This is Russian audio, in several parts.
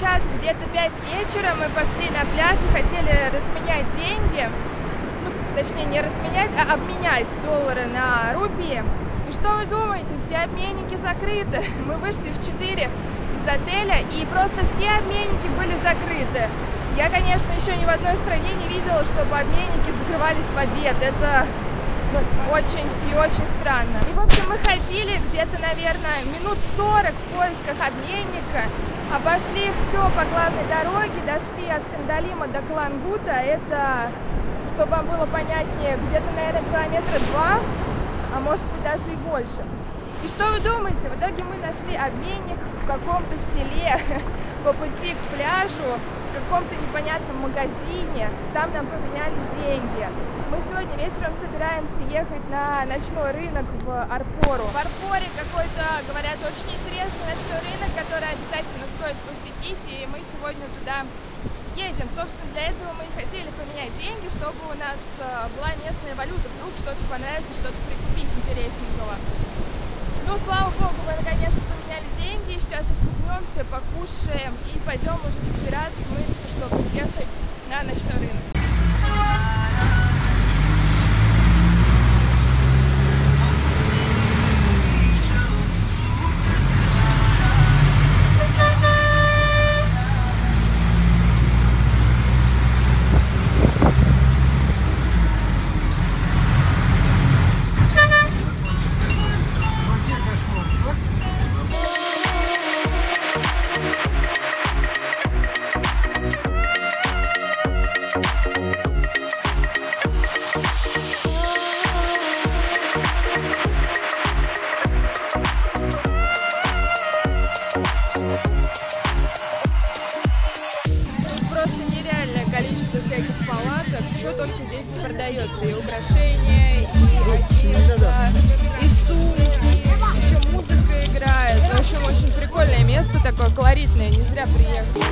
сейчас где-то 5 вечера, мы пошли на пляж и хотели разменять деньги, ну, точнее не разменять, а обменять доллары на рупии. И что вы думаете, все обменники закрыты. Мы вышли в 4 из отеля, и просто все обменники были закрыты. Я, конечно, еще ни в одной стране не видела, чтобы обменники закрывались в обед. Это очень и очень странно. И, в общем, мы ходили где-то, наверное, минут 40 в поисках обменника. Обошли все по главной дороге, дошли от Кандалима до Калангута. Это, чтобы вам было понятнее, где-то, наверное, километра 2, а может быть даже и больше. И что вы думаете? В итоге мы нашли обменник в каком-то селе по пути к пляжу, в каком-то непонятном магазине. Там нам поменяли деньги. Мы сегодня вечером собираемся ехать на ночной рынок в Арпору. В Арпоре какой-то, говорят, очень интересный ночной рынок, который обязательно стоит посетить, и мы сегодня туда едем. Собственно, для этого мы и хотели поменять деньги, чтобы у нас была местная валюта. Вдруг что-то понравится, что-то прикупить интересненького. Ну, слава богу, мы наконец-то поменяли деньги. Сейчас искупнемся, покушаем и пойдем уже собираться, мыться, чтобы ехать на ночной рынок. Что только здесь не продается, и украшения, и одежда, и сумки, еще музыка играет. В общем, очень прикольное место, такое колоритное, не зря приехали.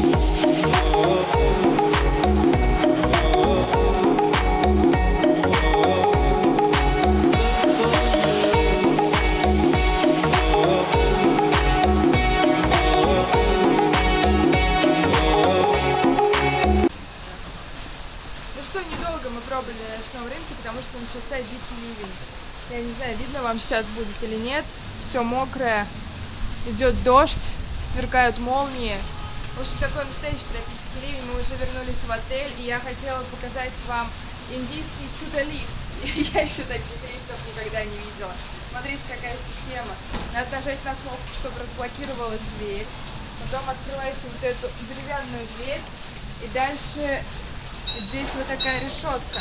Мы пробовали на ночном рынке, потому что начался дикий ливень. Я не знаю, видно вам сейчас будет или нет. Все мокрое, идет дождь, сверкают молнии. В общем, такой настоящий тропический ливень. Мы уже вернулись в отель, и я хотела показать вам индийский чудо-лифт. Я еще таких лифтов никогда не видела. Смотрите, какая система. Надо нажать на кнопку, чтобы разблокировалась дверь. Потом открываете вот эту деревянную дверь, и дальше здесь вот такая решетка.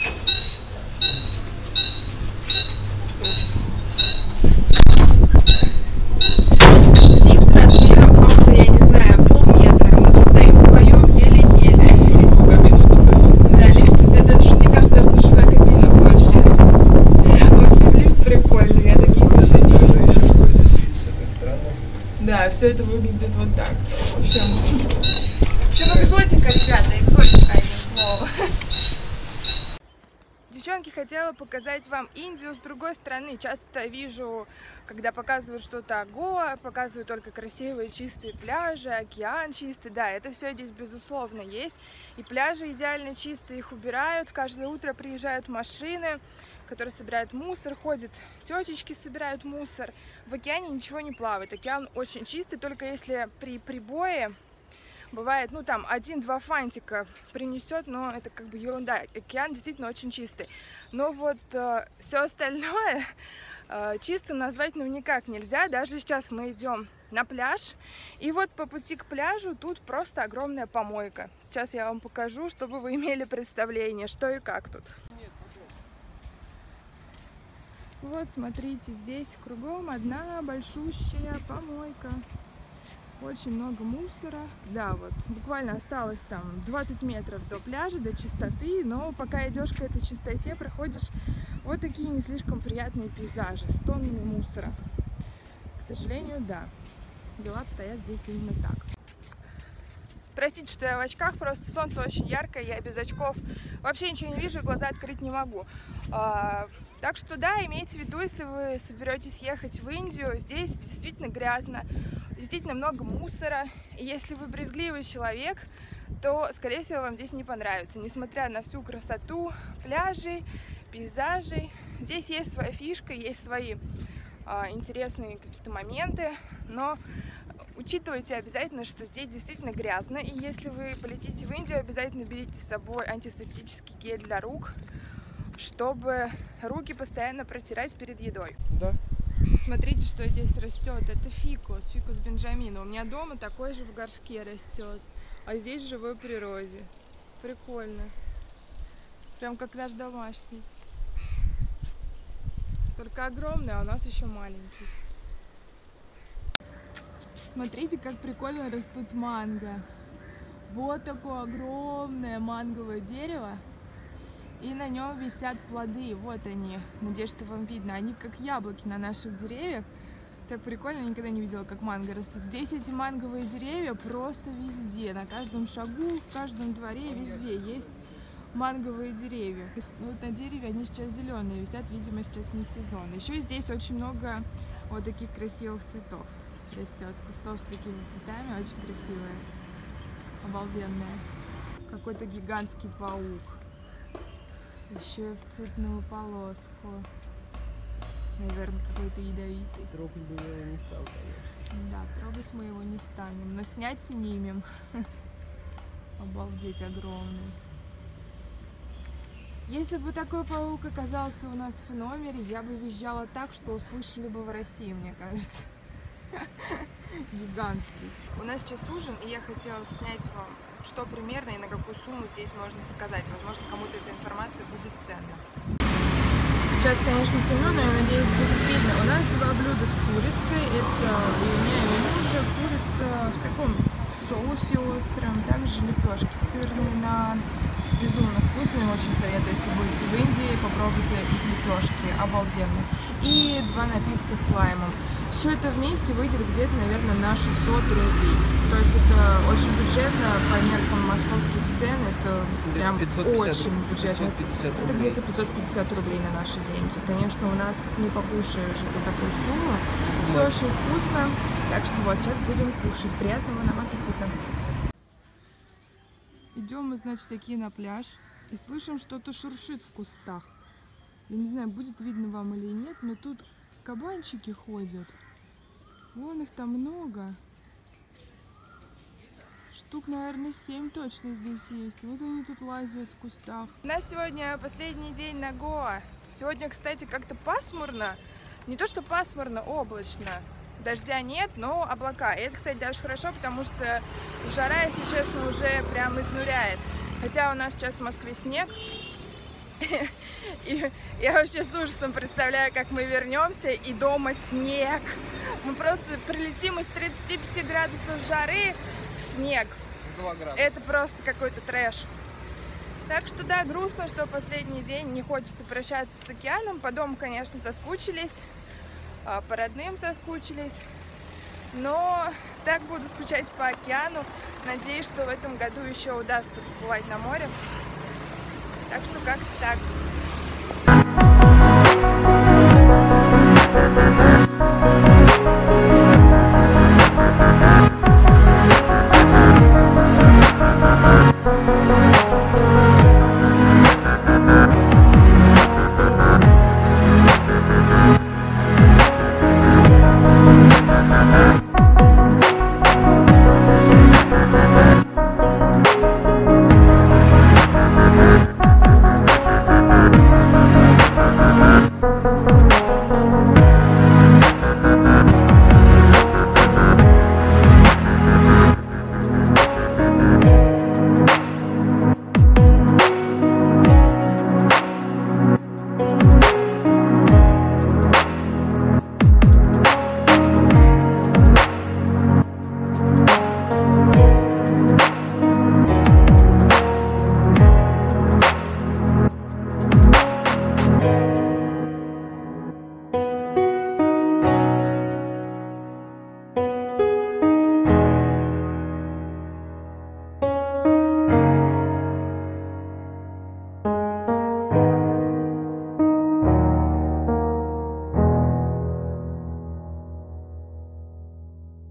Лифт размером просто, я не знаю, полметра. Мы тут стоим вдвоем еле-еле. Да, лифт, это, мне кажется, даже душевая кабина больше. В общем, лифт прикольный, я таких еще не видела. Да, все это выглядит вот так. В общем, экзотика, ребята, экзотика, а не слово. Девчонки, хотела показать вам Индию с другой стороны. Часто вижу, когда показывают что-то о Гоа, показывают только красивые чистые пляжи, океан чистый. Да, это все здесь безусловно есть. И пляжи идеально чистые, их убирают. Каждое утро приезжают машины, которые собирают мусор, ходят тетечки, собирают мусор. В океане ничего не плавает. Океан очень чистый, только если при прибое бывает, ну там 1-2 фантика принесет, но это как бы ерунда. Океан действительно очень чистый. Но вот все остальное чистым назвать ну никак нельзя. Даже сейчас мы идем на пляж, и вот по пути к пляжу тут просто огромная помойка. Сейчас я вам покажу, чтобы вы имели представление, что и как тут. Вот смотрите, здесь кругом одна большущая помойка. Очень много мусора. Да, вот буквально осталось там 20 метров до пляжа, до чистоты, но пока идешь к этой чистоте, проходишь вот такие не слишком приятные пейзажи с тоннами мусора. К сожалению, да, дела обстоят здесь именно так. Простите, что я в очках, просто солнце очень яркое, я без очков вообще ничего не вижу, глаза открыть не могу. Так что да, имейте в виду, если вы соберетесь ехать в Индию, здесь действительно грязно. действительно много мусора. И если вы брезгливый человек, то, скорее всего, вам здесь не понравится. Несмотря на всю красоту пляжей, пейзажей, здесь есть своя фишка, есть свои интересные какие-то моменты, но учитывайте обязательно, что здесь действительно грязно, и если вы полетите в Индию, обязательно берите с собой антисептический гель для рук, чтобы руки постоянно протирать перед едой. Да. Смотрите, что здесь растет. Это фикус бенджамина. У меня дома такой же в горшке растет, а здесь в живой природе. Прикольно. Прям как наш домашний. Только огромный, а у нас еще маленький. Смотрите, как прикольно растут манго. Вот такое огромное манговое дерево. И на нем висят плоды. Вот они. Надеюсь, что вам видно. Они как яблоки на наших деревьях. Так прикольно, я никогда не видела, как манго растут. Здесь эти манговые деревья просто везде. На каждом шагу, в каждом дворе, везде есть манговые деревья. Ну, вот на дереве они сейчас зеленые висят, видимо, сейчас не сезон. Еще здесь очень много вот таких красивых цветов растет. Кустов с такими цветами, очень красивые. Обалденные. Какой-то гигантский паук. Еще и в цветную полоску. Наверное, какой-то ядовитый. Трогать бы я не стал, конечно. Да, трогать мы его не станем, но снять снимем. Обалдеть, огромный. Если бы такой паук оказался у нас в номере, я бы визжала так, что услышали бы в России, мне кажется. Гигантский. У нас сейчас ужин, и я хотела снять вам, что примерно и на какую сумму здесь можно заказать. Возможно, кому-то эта информация будет ценна. Сейчас, конечно, темно, но я надеюсь, будет видно. У нас два блюда с курицей. Это и у меня, и у мужа курица в таком соусе остром. Также лепешки сырные нан. Безумно вкусные, очень советую, если будете в Индии, попробуйте их лепешки, обалденные. И два напитка с лаймом. Все это вместе выйдет где-то, наверное, на 600 рублей. То есть это очень бюджетно, по меркам московских цен, это прям очень бюджетно. 550 это где-то 550 рублей на наши деньги. Конечно, у нас не покушаешь за такую сумму. Все очень вкусно. Так что вот, сейчас будем кушать. Приятного нам аппетита. Идем мы, значит, такие на пляж и слышим, что-то шуршит в кустах. Я не знаю, будет видно вам или нет, но тут кабанчики ходят. Вон их там много. Штук, наверное, 7 точно здесь есть. Вот они тут лазят в кустах. У нас сегодня последний день на Гоа. Сегодня, кстати, как-то пасмурно. Не то, что пасмурно, облачно. Дождя нет, но облака. И это, кстати, даже хорошо, потому что жара, если честно, уже прям изнуряет. Хотя у нас сейчас в Москве снег. И я вообще с ужасом представляю, как мы вернемся, и дома снег. Мы просто прилетим из 35 градусов жары в снег. 2 градуса. Это просто какой-то трэш. Так что да, грустно, что последний день не хочется прощаться с океаном. По дому, конечно, соскучились. По родным соскучились, но так буду скучать по океану. Надеюсь, что в этом году еще удастся побывать на море. Так что как-то так.